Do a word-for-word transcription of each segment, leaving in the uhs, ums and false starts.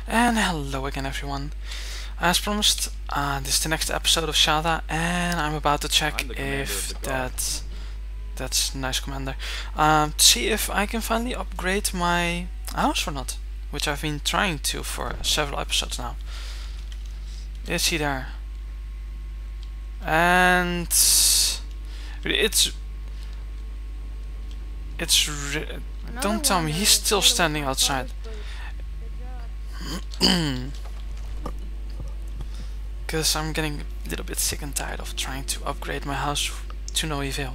And hello again everyone. As promised, uh, this is the next episode of Shada, and I'm about to check if that... That's nice, Commander. Um, to see if I can finally upgrade my house or not, which I've been trying to for several episodes now. Is he there? And... It's... It's... Don't tell me he's still standing outside. Because I'm getting a little bit sick and tired of trying to upgrade my house to no avail.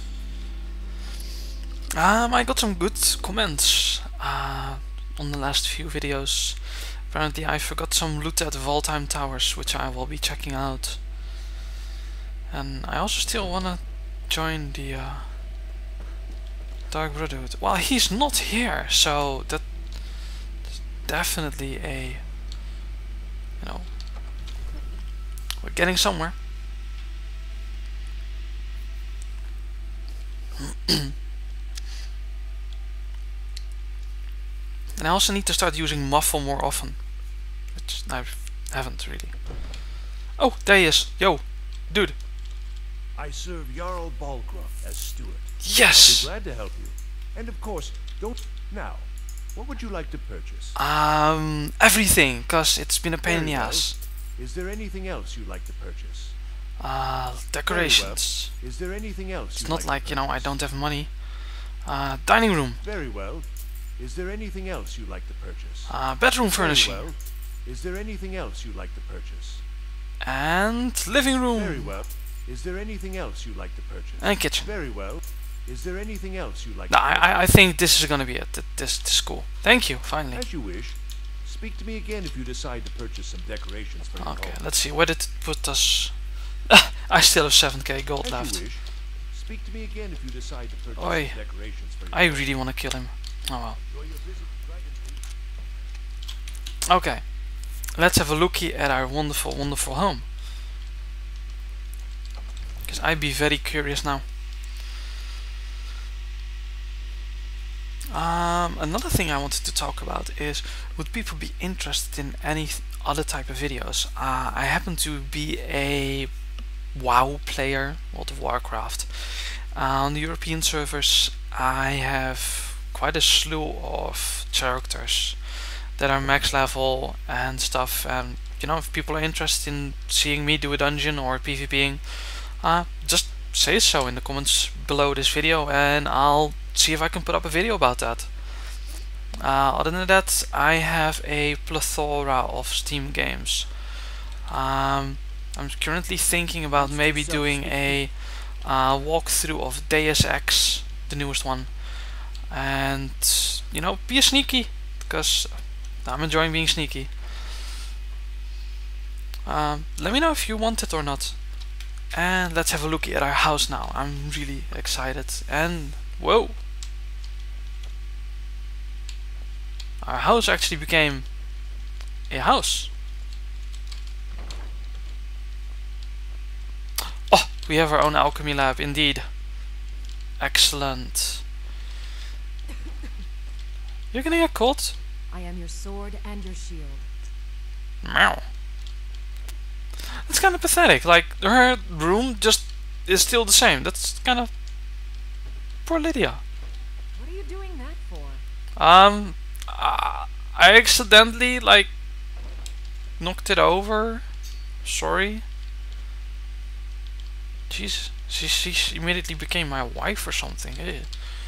Um, I got some good comments uh, on the last few videos. Apparently I forgot some loot at Valtheim Towers, which I will be checking out. And I also still wanna join the uh, Dark Brotherhood. Well, he's not here, so that's definitely a, you know, we're getting somewhere. And I also need to start using Muffle more often, which I haven't really. Oh, there he is. Yo, dude. I serve Jarl Balgruuf as steward. Yes! I'll be glad to help you. And of course, don't... Now, what would you like to purchase? Um, everything, cause it's been a pain in the ass. Is there anything else you'd like to purchase? Uh, decorations. Well. Is there anything else? It's not like, like, you know, I don't have money. Uh, dining room. Very well. Is there anything else you'd like to purchase? Uh, bedroom furnishing. Very well. Is there anything else you'd like to purchase? And living room. Very well. Is there anything else you'd like to purchase? And kitchen. Very well. Is there anything else you'd like No, to purchase? I, I think this is gonna be it. This, this is cool. Thank you, finally. As you wish. Speak to me again if you decide to purchase some decorations for your Okay, home. let's see. Where did it put us? I still have seven K gold As left. you wish. Speak to me again if you decide to purchase Oi. some decorations for your I home. really want to kill him. Oh well. Enjoy your visit to Dragonfleet. Okay. Let's have a looky at our wonderful, wonderful home. Because I'd be very curious now. Um, another thing I wanted to talk about is, would people be interested in any other type of videos? Uh, I happen to be a WoW player, World of Warcraft. Uh, on the European servers I have quite a slew of characters that are max level and stuff, and you know, if people are interested in seeing me do a dungeon or PvPing, uh, just say so in the comments below this video and I'll see if I can put up a video about that. Uh, other than that, I have a plethora of Steam games. Um, I'm currently thinking about maybe doing a uh, walkthrough of Deus Ex, the newest one, and you know, be a sneaky, because I'm enjoying being sneaky. Um, let me know if you want it or not. And let's have a look at our house now. I'm really excited. And whoa! Our house actually became a house. Oh, we have our own alchemy lab, indeed. Excellent. You're gonna get caught. I am your sword and your shield. Meow. That's kind of pathetic. Like, her room just is still the same. That's kind of... Poor Lydia. What are you doing that for? Um, uh, I accidentally, like, knocked it over. Sorry. Jeez, she, she immediately became my wife or something. Ew.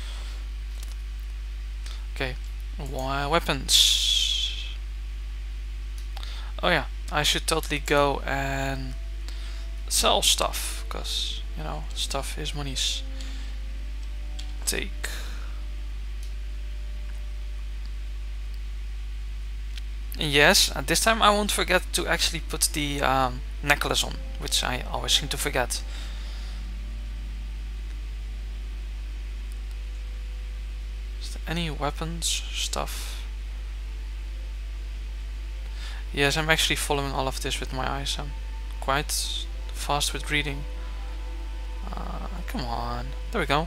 Okay, Wa- weapons. Oh yeah, I should totally go and sell stuff, because, you know, stuff is money's. Take. Yes, and this time I won't forget to actually put the um, necklace on, which I always seem to forget. Is there any weapons stuff? Yes, I'm actually following all of this with my eyes. I'm quite fast with reading. Uh, come on. There we go.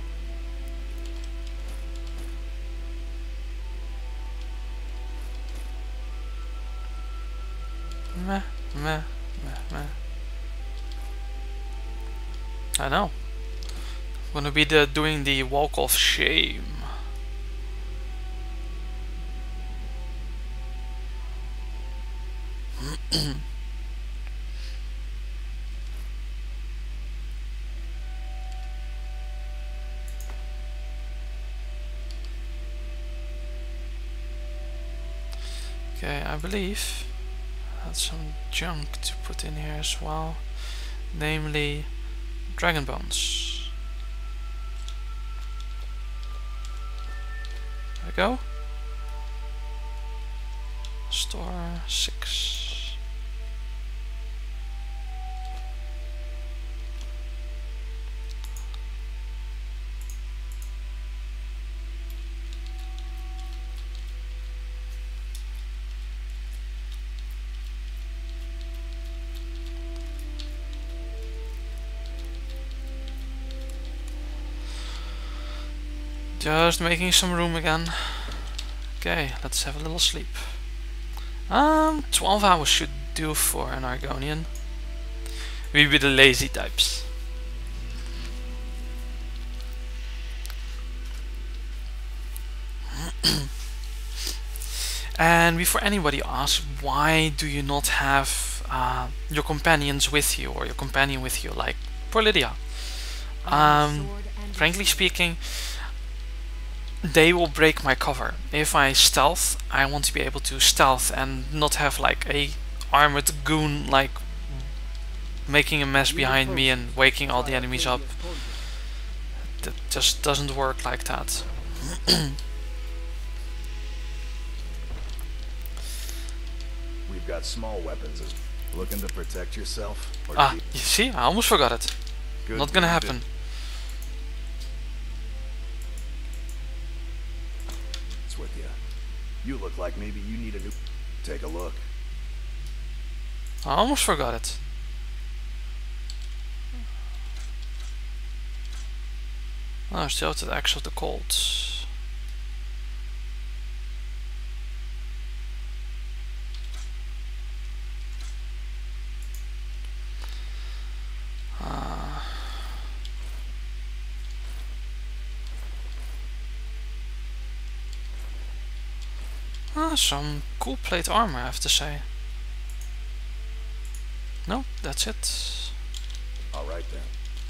Meh, meh, meh. I know. I'm gonna be the doing the walk of shame. Okay, I believe that's some junk to put in here as well, namely dragon bones. There we go. Store six. Just making some room again. Okay, let's have a little sleep. Um, twelve hours should do for an Argonian. We be the lazy types. And before anybody asks, why do you not have uh, your companions with you, or your companion with you, like poor Lydia? Um, frankly speaking, they will break my cover. If I stealth, I want to be able to stealth and not have like a armored goon like making a mess behind me and waking all the enemies up. That just doesn't work like that. We've got small weapons. Looking to protect yourself? Or Ah, you see, I almost forgot it. Good Not gonna wounded. happen. It's with you. You look like maybe you need a new... Take a look. I almost forgot it. Oh, still to the axe of the cold. Uh, ah, some cool plate armor, I have to say. No, that's it. All right then.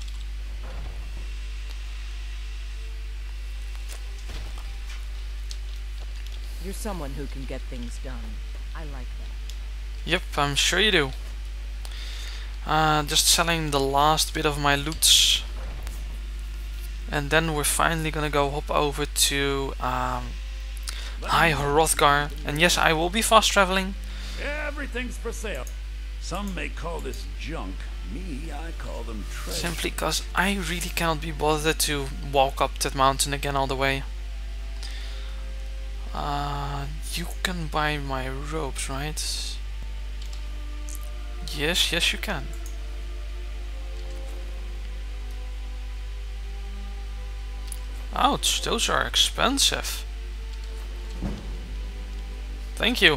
You're someone who can get things done. I like that. Yep, I'm sure you do. Uh, just selling the last bit of my loot, and then we're finally gonna go hop over to um, High Hrothgar. And yes, I will be fast traveling. Everything's for sale. Some may call this junk. Me, I call them treasure. Simply because I really cannot be bothered to walk up that mountain again all the way. Uh, you can buy my robes, right? Yes, yes you can. Ouch, those are expensive. Thank you.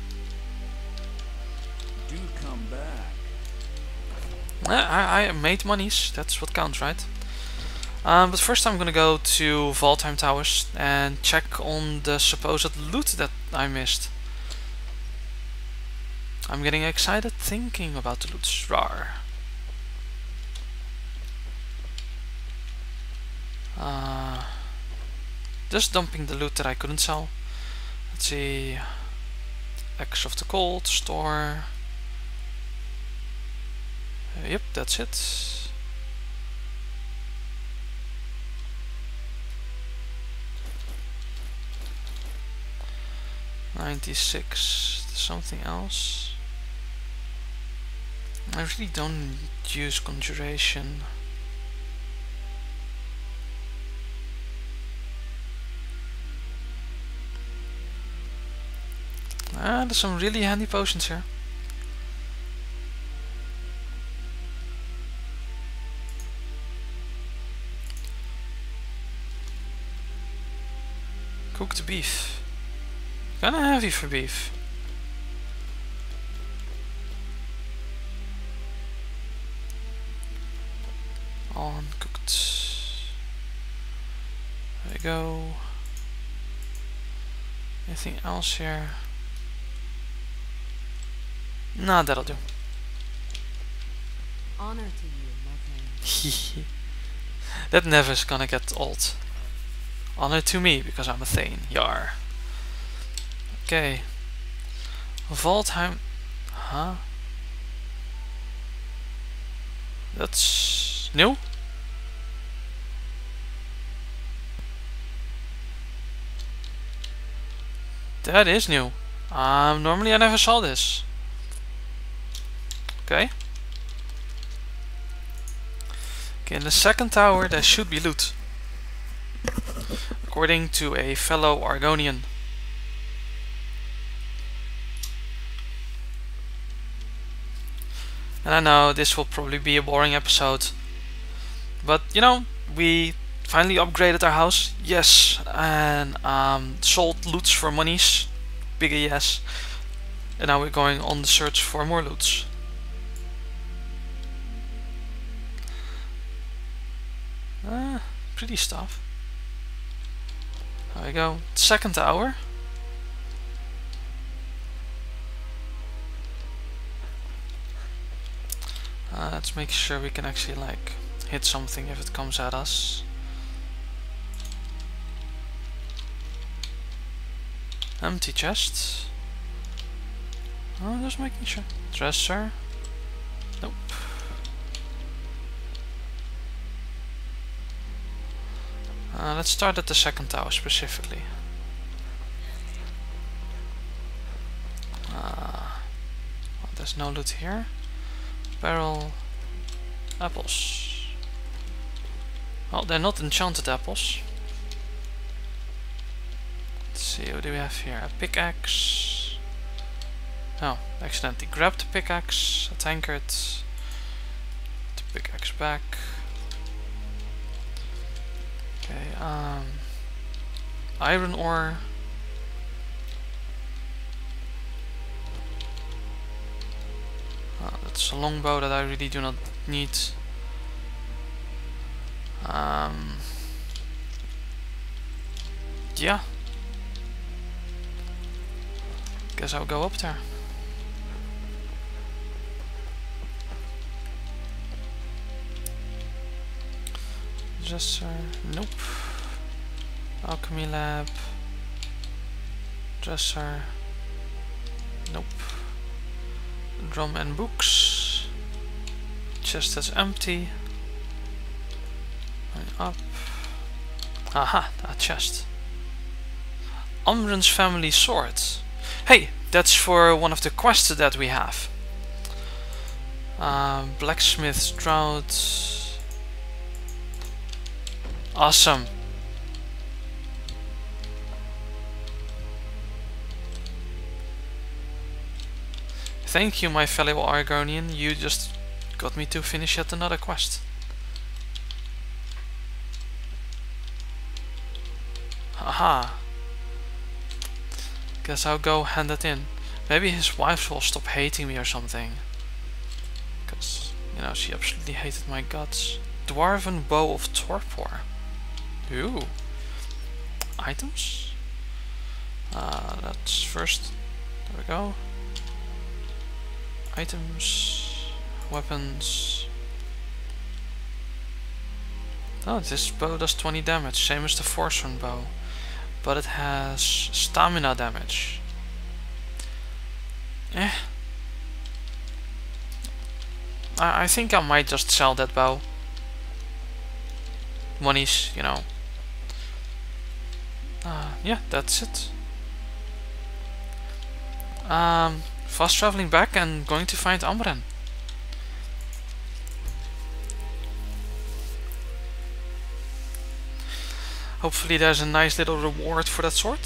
Do come back. I, I made monies, that's what counts, right? Um, but first I'm gonna go to Valtheim Towers and check on the supposed loot that I missed. I'm getting excited thinking about the loot. Rar. Uh, just dumping the loot that I couldn't sell. Let's see. Axe of the Cold, store. Uh, yep, that's it. ninety-six. Something else. I really don't use conjuration. Ah, there's some really handy potions here. Cooked beef. Kinda heavy for beef. There we go. Anything else here? Nah, that'll do. Honor to you, my friend. That never's gonna get old. Honor to me, because I'm a Thane. Yar. Okay. Valtheim. Huh? That's new? That is new. Um, normally I never saw this. Okay. Okay, in the second tower there should be loot. According to a fellow Argonian. And I know this will probably be a boring episode. But, you know, we finally upgraded our house. Yes. And um, sold loots for monies. Bigger yes. And now we're going on the search for more loots. Uh, pretty stuff. There we go. Second tower. Uh, let's make sure we can actually like hit something if it comes at us. Empty chest. Oh, just making sure. Dresser. Nope. Uh, let's start at the second tower specifically. Uh, well, there's no loot here. Barrel. Apples. Well, they're not enchanted apples. Let's see, what do we have here? A pickaxe. Oh, accidentally grabbed the pickaxe. A tankard. The pickaxe back. Okay, um, iron ore. Oh, that's a longbow that I really do not need. Um, yeah. Guess I'll go up there. Dresser, nope. Alchemy lab. Dresser, nope. Drum and books. Chest is empty. Going up. Aha, a chest. Umbran's family sword. Hey, that's for one of the quests that we have. Uh, blacksmith's drought. Awesome. Thank you, my fellow Argonian. You just got me to finish yet another quest. Haha. Guess I'll go hand it in. Maybe his wife will stop hating me or something. Because, you know, she absolutely hated my guts. Dwarven Bow of Torpor. Ooh. Items? Uh, that's first. There we go. Items. Weapons. Oh, this bow does twenty damage, same as the Forsworn bow. But it has stamina damage. Eh. I, I think I might just sell that bow. Monies, you know. Uh, yeah, that's it. Um, fast traveling back and going to find Umbran. Hopefully there's a nice little reward for that sword.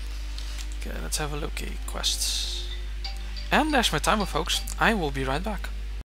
Okay, let's have a look at quests. And there's my timer, folks. I will be right back.